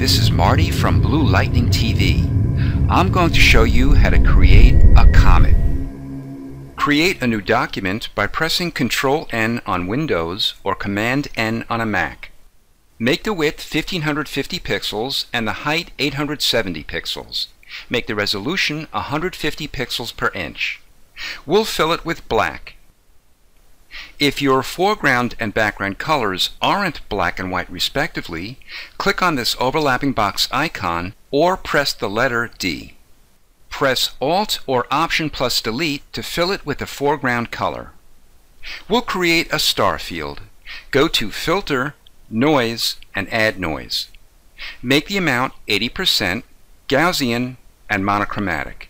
this is Marty from Blue Lightning TV. I'm going to show you how to create a comet. Create a new document by pressing Ctrl-N on Windows or Command-N on a Mac. Make the width 1550 pixels and the height 870 pixels. Make the resolution 150 pixels per inch. We'll fill it with black. If your foreground and background colors aren't black and white respectively, click on this overlapping box icon or press the letter D. Press Alt or Option plus Delete to fill it with the foreground color. We'll create a star field. Go to Filter, Noise, and Add Noise. Make the amount 80%, Gaussian, and monochromatic.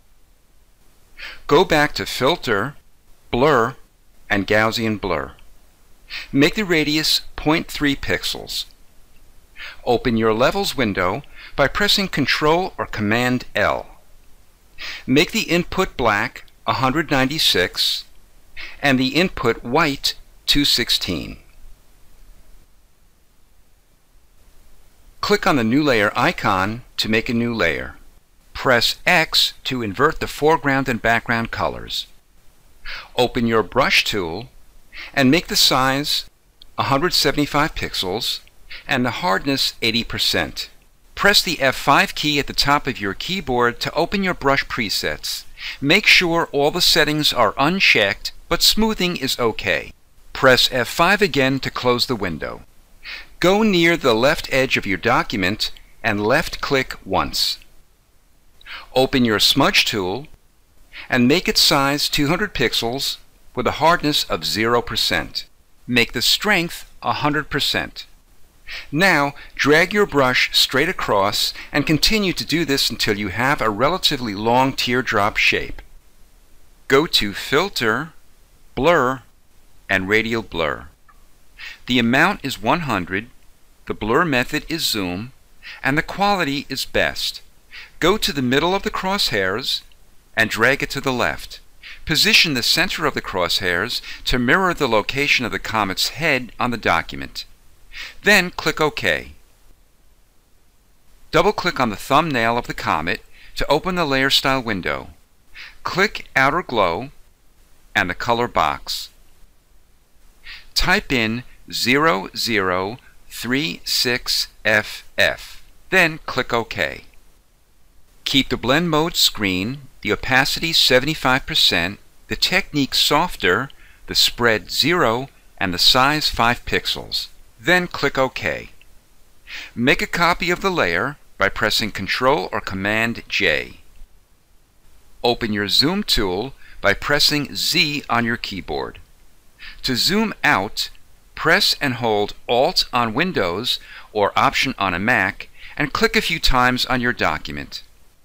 Go back to Filter, Blur, and Gaussian Blur. Make the radius 0.3 pixels. Open your Levels window by pressing Ctrl or Command L. Make the input black 196 and the input white 216. Click on the New Layer icon to make a new layer. Press X to invert the foreground and background colors. Open your Brush tool and make the size 175 pixels and the hardness 80%. Press the F5 key at the top of your keyboard to open your brush presets. Make sure all the settings are unchecked, but smoothing is okay. Press F5 again to close the window. Go near the left edge of your document and left-click once. Open your Smudge tool and make its size 200 pixels with a hardness of 0%. Make the strength 100%. Now drag your brush straight across and continue to do this until you have a relatively long teardrop shape. Go to Filter, Blur, and Radial Blur. The amount is 100, the blur method is zoom, and the quality is best. Go to the middle of the crosshairs and drag it to the left. Position the center of the crosshairs to mirror the location of the comet's head on the document. Then click OK. Double-click on the thumbnail of the comet to open the Layer Style window. Click Outer Glow and the color box. Type in 0036FF. Then click OK. Keep the blend mode screen, the opacity 75%, the technique softer, the spread 0, and the size 5 pixels. Then click OK. Make a copy of the layer by pressing Ctrl or Command J. Open your Zoom tool by pressing Z on your keyboard. To zoom out, press and hold Alt on Windows or Option on a Mac and click a few times on your document.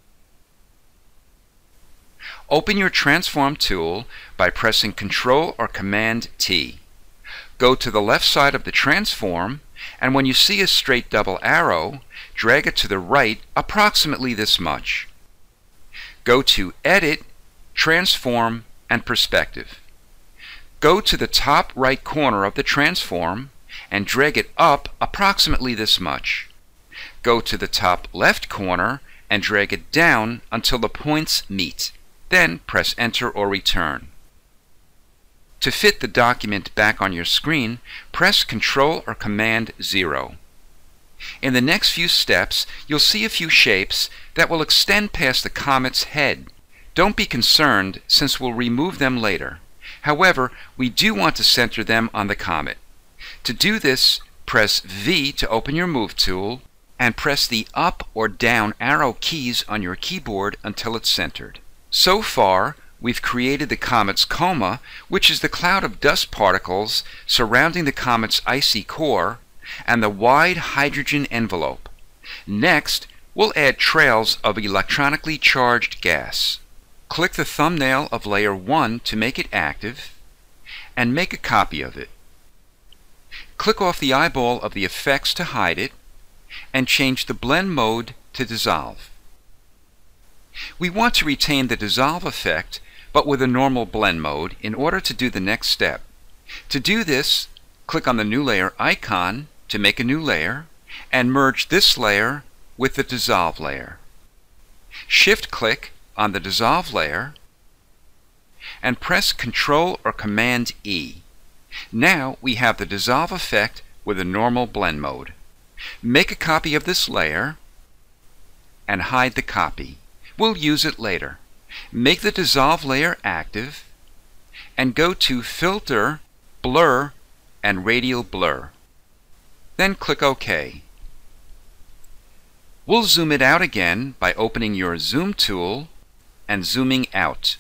Open your Transform tool by pressing Ctrl or Command T. Go to the left side of the transform, and when you see a straight double arrow, drag it to the right approximately this much. Go to Edit, Transform, and Perspective. Go to the top right corner of the transform and drag it up approximately this much. Go to the top left corner and drag it down until the points meet. Then press Enter or Return. To fit the document back on your screen, press Ctrl or Command 0. In the next few steps, you'll see a few shapes that will extend past the comet's head. Don't be concerned, since we'll remove them later. However, we do want to center them on the comet. To do this, press V to open your Move tool and press the up or down arrow keys on your keyboard until it's centered. So far, we've created the comet's coma, which is the cloud of dust particles surrounding the comet's icy core, and the wide hydrogen envelope. Next, we'll add trails of electronically charged gas. Click the thumbnail of Layer 1 to make it active, and make a copy of it. Click off the eyeball of the effects to hide it, and change the blend mode to dissolve. We want to retain the dissolve effect, but with a normal blend mode in order to do the next step. To do this, click on the New Layer icon to make a new layer, and merge this layer with the dissolve layer. Shift-click on the dissolve layer and press Ctrl or Command E. Now we have the dissolve effect with a normal blend mode. Make a copy of this layer and hide the copy. We'll use it later. Make the dissolve layer active and go to Filter, Blur, and Radial Blur. Then click OK. We'll zoom it out again by opening your Zoom tool and zooming out.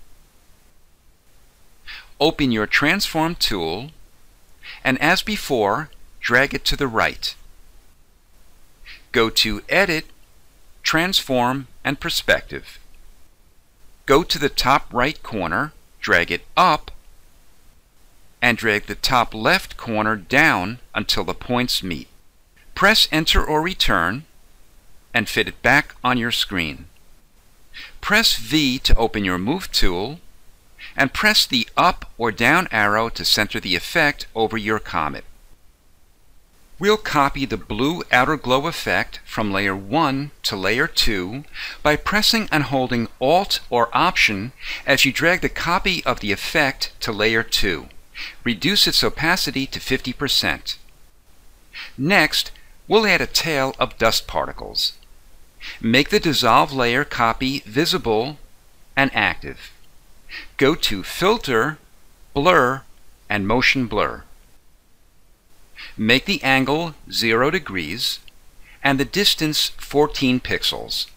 Open your Transform tool and, as before, drag it to the right. Go to Edit, Transform, and Perspective. Go to the top right corner, drag it up, and drag the top left corner down until the points meet. Press Enter or Return and fit it back on your screen. Press V to open your Move tool and press the up or down arrow to center the effect over your comet. We'll copy the blue outer glow effect from layer 1 to layer 2 by pressing and holding Alt or Option as you drag the copy of the effect to layer 2. Reduce its opacity to 50%. Next, we'll add a tail of dust particles. Make the dissolve layer copy visible and active. Go to Filter, Blur, and Motion Blur. Make the angle 0 degrees and the distance 14 pixels.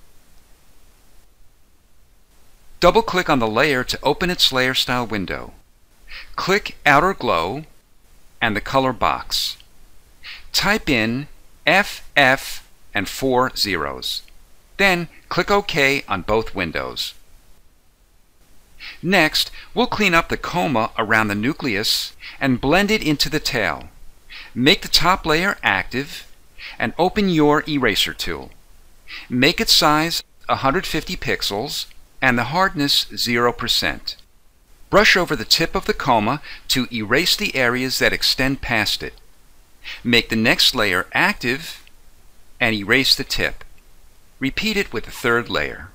Double-click on the layer to open its layer style window. Click Outer Glow and the color box. Type in FF and 4 zeros. Then click OK on both windows. Next, we'll clean up the coma around the nucleus and blend it into the tail. Make the top layer active and open your eraser tool. Make its size 150 pixels and the hardness 0%. Brush over the tip of the coma to erase the areas that extend past it. Make the next layer active and erase the tip. Repeat it with the third layer.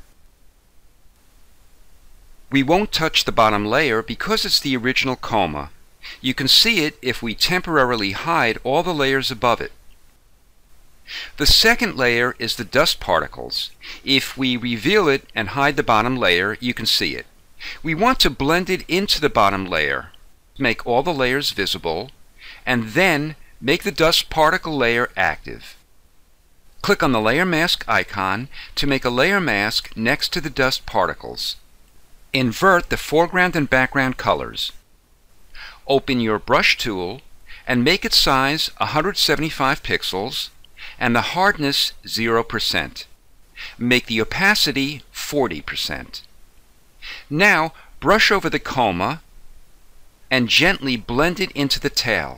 We won't touch the bottom layer because it's the original coma. You can see it if we temporarily hide all the layers above it. The second layer is the dust particles. If we reveal it and hide the bottom layer, you can see it. We want to blend it into the bottom layer. Make all the layers visible, and then make the dust particle layer active. Click on the layer mask icon to make a layer mask next to the dust particles. Invert the foreground and background colors. Open your brush tool and make its size 175 pixels and the hardness 0%. Make the opacity 40%. Now brush over the coma and gently blend it into the tail.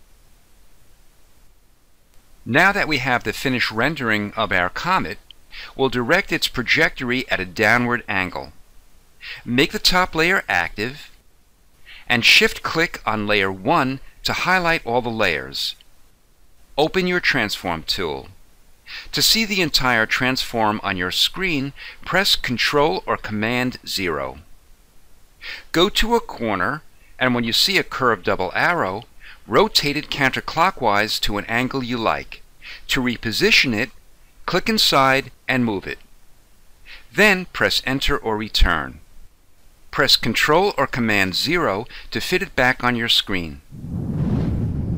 Now that we have the finished rendering of our comet, we'll direct its trajectory at a downward angle. Make the top layer active and shift-click on layer 1 to highlight all the layers. Open your Transform tool. To see the entire transform on your screen, press Ctrl or Command 0. Go to a corner, and when you see a curved double arrow, rotate it counterclockwise to an angle you like. To reposition it, click inside and move it. Then press Enter or Return. Press Ctrl or Command 0 to fit it back on your screen.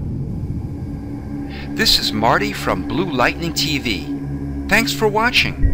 This is Marty from Blue Lightning TV. Thanks for watching.